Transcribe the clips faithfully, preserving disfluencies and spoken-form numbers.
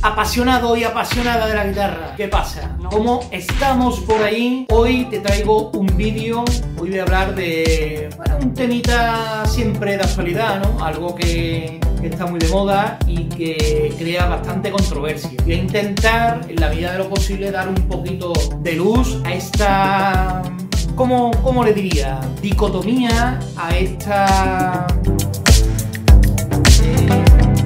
Apasionado y apasionada de la guitarra, ¿qué pasa? ¿Cómo estamos por ahí? Hoy te traigo un vídeo, hoy voy a hablar de bueno, un temita siempre de actualidad, ¿no? Algo que, que está muy de moda y que crea bastante controversia. Voy a intentar, en la medida de lo posible, dar un poquito de luz a esta... ¿Cómo, cómo le diría? Dicotomía, a esta... Eh,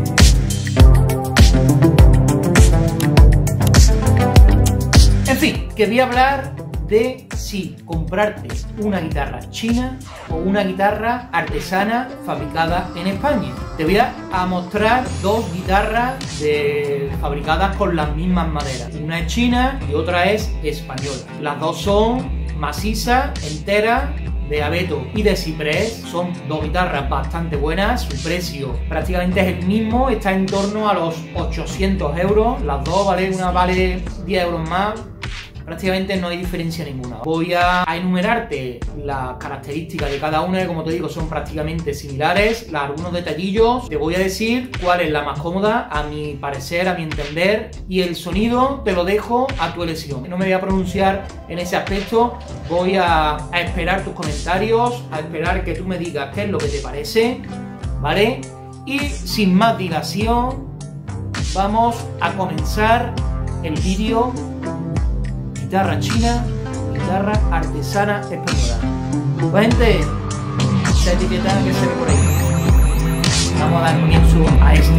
En fin, que voy a hablar de si comprarte una guitarra china o una guitarra artesana fabricada en España. Te voy a mostrar dos guitarras de, fabricadas con las mismas maderas. Una es china y otra es española. Las dos son macizas, enteras, de abeto y de ciprés. Son dos guitarras bastante buenas, su precio prácticamente es el mismo, está en torno a los ochocientos euros, las dos, ¿vale? Una vale diez euros más, prácticamente no hay diferencia ninguna. Voy a enumerarte las características de cada una, que como te digo son prácticamente similares, algunos detallillos, te voy a decir cuál es la más cómoda a mi parecer, a mi entender, y el sonido te lo dejo a tu elección. No me voy a pronunciar en ese aspecto, voy a, a esperar tus comentarios, a esperar que tú me digas qué es lo que te parece, ¿vale? Y sin más dilación, vamos a comenzar el vídeo. Guitarra china, guitarra artesana española. Pues gente, esta etiqueta que se ve por ahí. Vamos a dar comienzo a este.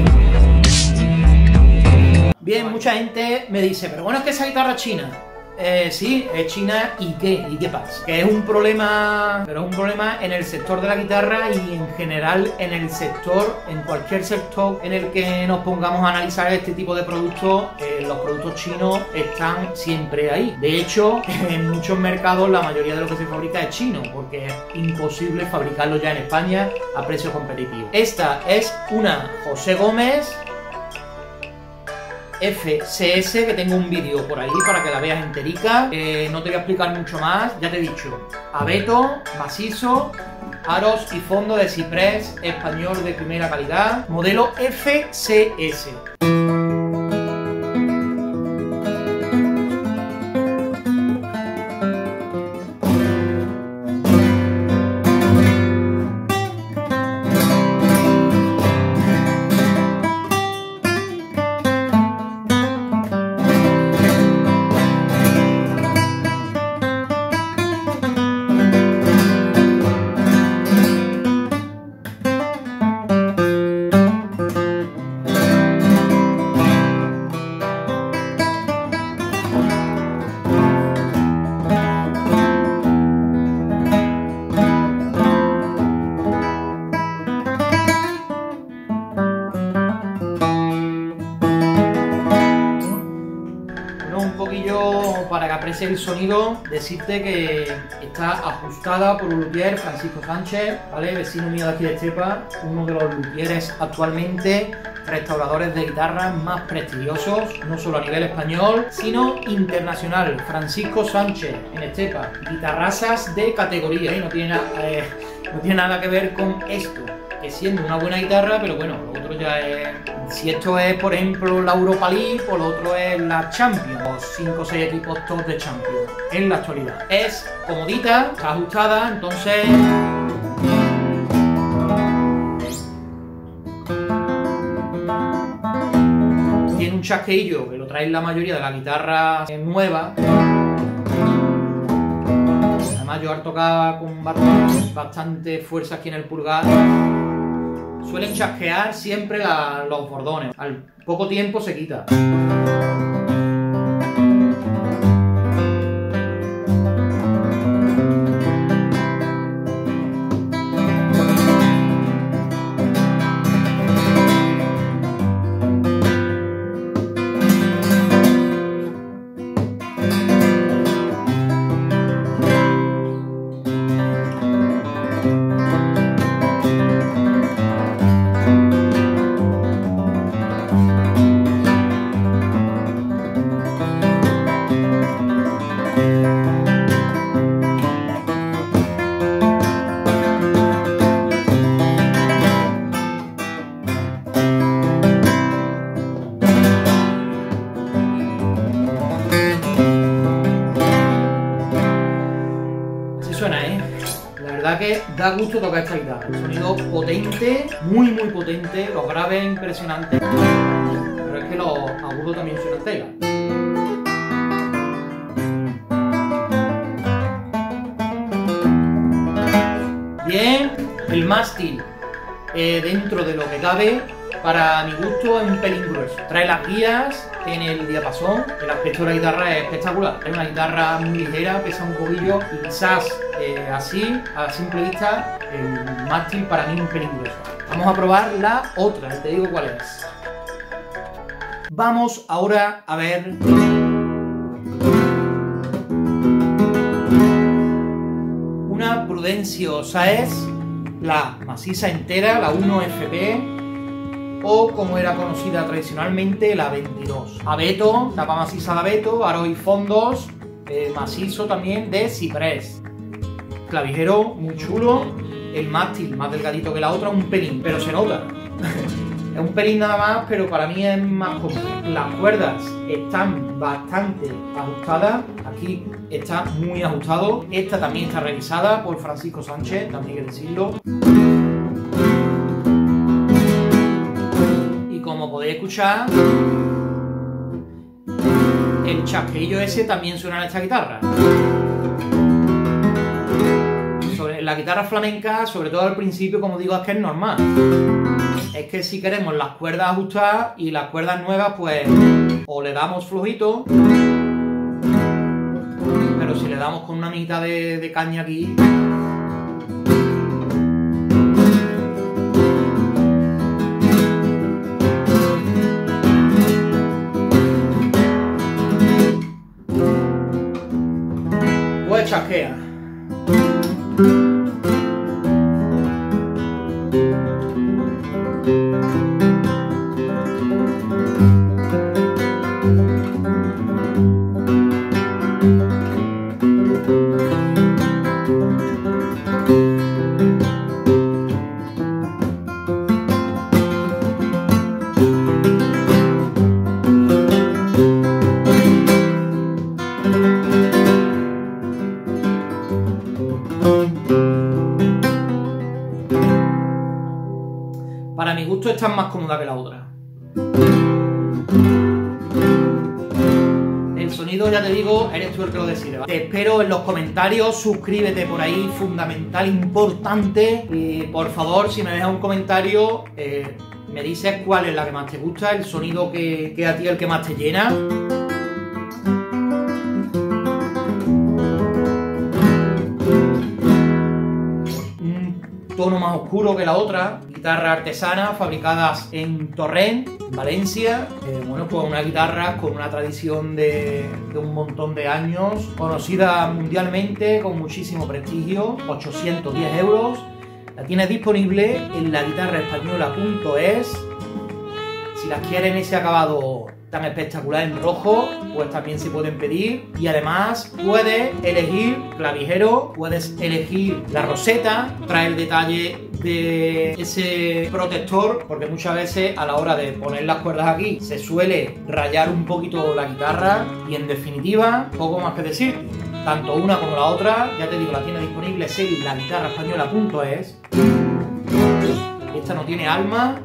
Bien, mucha gente me dice, pero bueno, es que esa guitarra es china. Eh, sí, es china, ¿y qué? ¿Y qué pasa? Que es un problema, pero es un problema en el sector de la guitarra y en general en el sector, en cualquier sector en el que nos pongamos a analizar este tipo de productos, eh, los productos chinos están siempre ahí. De hecho, en muchos mercados la mayoría de lo que se fabrica es chino, porque es imposible fabricarlo ya en España a precio competitivo. Esta es una José Gómez F C S, que tengo un vídeo por ahí para que la veas enterica. Eh, no te voy a explicar mucho más, ya te he dicho, abeto, macizo, aros y fondo de ciprés español de primera calidad, modelo F C S. Para que aprecies el sonido, decirte que está ajustada por un luthier, Francisco Sánchez, ¿vale? Vecino mío de aquí de Estepa, uno de los luthieres actualmente restauradores de guitarras más prestigiosos, no solo a nivel español, sino internacional. Francisco Sánchez en Estepa, guitarrazas de categoría, ¿eh? no, tiene na eh, no tiene nada que ver con esto, que siendo una buena guitarra, pero bueno, lo otro ya es... Si esto es, por ejemplo, la Europa League, o lo otro es la Champions, los cinco o seis equipos top de Champions en la actualidad. Es comodita, está ajustada, entonces... Tiene un chasqueillo que lo trae la mayoría de las guitarras nuevas. Además yo al tocar con bastante fuerza aquí en el pulgar, suelen chasquear siempre la, los bordones. Al poco tiempo se quita. verdad que da gusto tocar esta guitarra. El sonido potente, muy muy potente, los graves impresionantes. Pero es que los agudos también suenan tela. Bien, el mástil, eh, dentro de lo que cabe, para mi gusto es un pelín grueso. Trae las guías en el diapasón. El aspecto de la guitarra es espectacular. Es una guitarra muy ligera, pesa un poquillo y quizás eh, así, a simple vista, el mástil para mí es un pelín grueso. Vamos a probar la otra, te digo cuál es. Vamos ahora a ver una Prudencio Sáez, la maciza entera, la uno F P, o como era conocida tradicionalmente, la veintidós. Abeto, tapa maciza de abeto, aro y fondos, eh, macizo también de ciprés. Clavijero muy chulo, el mástil más delgadito que la otra, un pelín, pero se nota. Es un pelín nada más, pero para mí es más cómodo. Las cuerdas están bastante ajustadas, aquí está muy ajustado. Esta también está revisada por Francisco Sánchez, también hay que decirlo. Como podéis escuchar, el chasquillo ese también suena en esta guitarra. Sobre la guitarra flamenca, sobre todo al principio, como digo, es que es normal. Es que si queremos las cuerdas ajustadas y las cuerdas nuevas, pues o le damos flojito, pero si le damos con una mitad de, de caña aquí, pues chasquea. Para mi gusto esta es más cómoda que la otra. El sonido, ya te digo, eres tú el que lo decide, ¿vale? Te espero en los comentarios, suscríbete por ahí, fundamental, importante. Y por favor, si me dejas un comentario, eh, me dices cuál es la que más te gusta, el sonido que, que a ti es el que más te llena. Tono más oscuro que la otra, guitarra artesana, fabricadas en Torrent, Valencia. Eh, bueno, pues una guitarra con una tradición de, de un montón de años, conocida mundialmente, con muchísimo prestigio, ochocientos diez euros. La tienes disponible en la guitarra española punto es. Si las quieres en ese acabado tan espectacular en rojo, pues también se pueden pedir. Y además puedes elegir clavijero, puedes elegir la roseta, trae el detalle de ese protector, porque muchas veces a la hora de poner las cuerdas aquí se suele rayar un poquito la guitarra. Y en definitiva, poco más que decir, tanto una como la otra, ya te digo, la tiene disponible en la guitarra española punto es. Esta no tiene alma.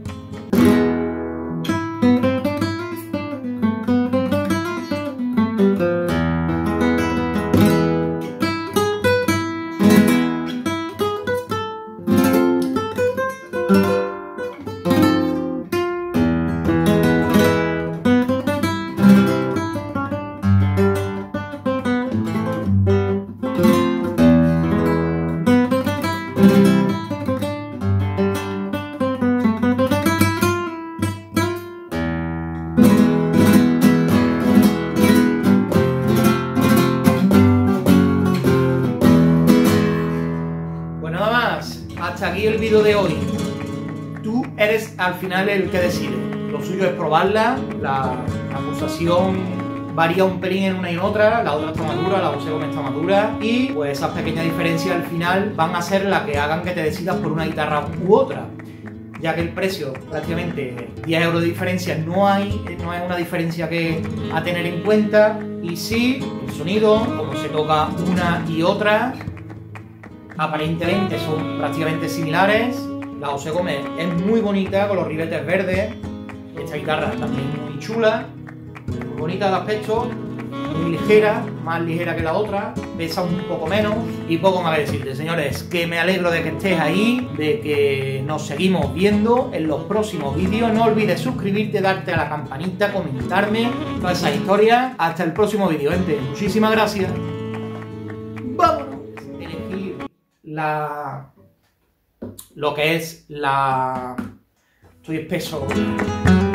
Hasta aquí el vídeo de hoy. Tú eres al final el que decide. Lo suyo es probarla. La, la acusación varía un pelín en una y en otra. La otra está madura, la otra está madura. Y pues esas pequeñas diferencias al final van a ser las que hagan que te decidas por una guitarra u otra. Ya que el precio, prácticamente diez euros de diferencia, no hay, no es una diferencia que a tener en cuenta. Y sí, el sonido, como se toca una y otra, aparentemente son prácticamente similares. La José Gómez es muy bonita, con los ribetes verdes. Esta guitarra también muy chula, muy bonita de aspecto, muy ligera, más ligera que la otra, pesa un poco menos y poco más que decirte, señores, que me alegro de que estés ahí, de que nos seguimos viendo en los próximos vídeos. No olvides suscribirte, darte a la campanita, comentarme toda esa historia. Hasta el próximo vídeo, gente. Muchísimas gracias. Vámonos. Elegir la... lo que es la... Estoy espeso.